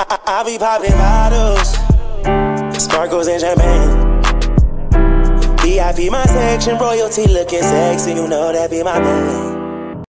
I be popping bottles, sparkles and champagne. VIP my section, royalty looking sexy, you know that be my thing.